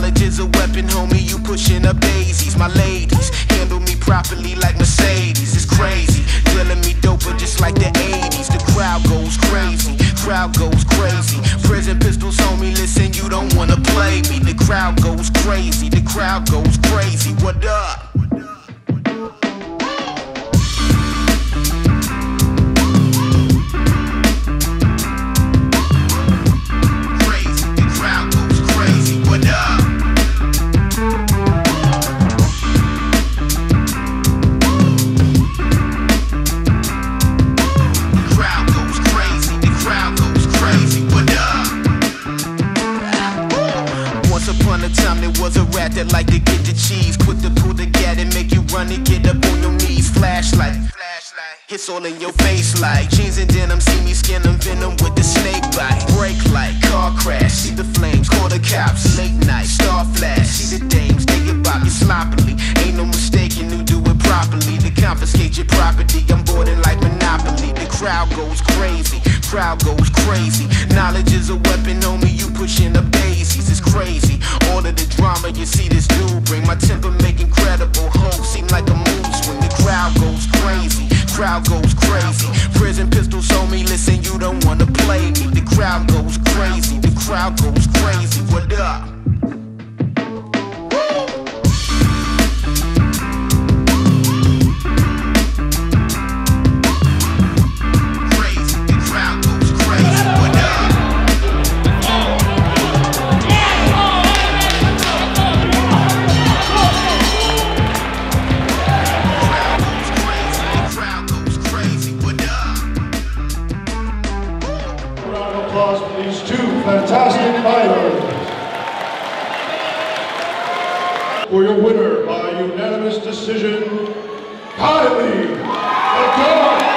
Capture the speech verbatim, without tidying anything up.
Knowledge is a weapon, homie, you pushing up daisies. My ladies handle me properly like Mercedes. It's crazy, dealing me doper just like the eighties. The crowd goes crazy, crowd goes crazy. Prison pistols, homie, listen, you don't wanna play me. The crowd goes crazy, the crowd goes crazy. What up? That like to get the cheese, quick to pull the gat and make you run and get up on your knees. Flashlight, flashlight, hits all in your face like jeans and denim. See me skin them venom with the snake bite. Brake light, car crash, see the flames, call the cops. Late night, star flash, see the dames, they get about you sloppily. Ain't no mistaking who do it properly. To confiscate your property, I'm boarding like Monopoly. The crowd goes crazy, crowd goes crazy. Knowledge is a weapon, homie, you pushing up daisies. It's crazy, all of the drama you see this dude bring. My temper make incredible hoes seem like a mood swing. The crowd goes crazy, crowd goes crazy. Prison pistols, homie, listen, you don't wanna play me. The crowd goes crazy, the crowd goes crazy. What up? These two fantastic fighters. For your winner by unanimous decision, Kylie the Dog.